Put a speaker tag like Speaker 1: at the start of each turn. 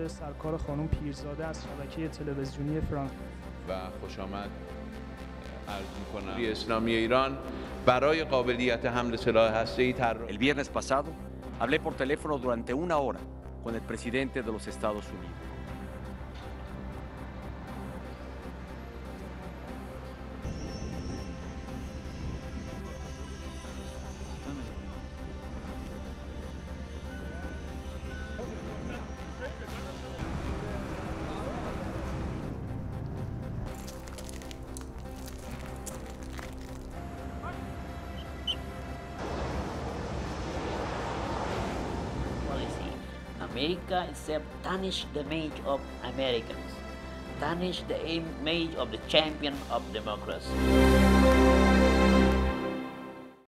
Speaker 1: سرکار خانم پیرزاده از شبکه تلویزیونی فرانک
Speaker 2: و خوش آمد عرض می‌کنم جمهوری اسلامی ایران برای قابلیت حمل سلاح هسته‌ای
Speaker 3: El viernes pasado hablé por teléfono durante una hora con el presidente de los Estados Unidos.
Speaker 4: America itself tarnished the image of Americans, tarnished the image of the champion of democracy.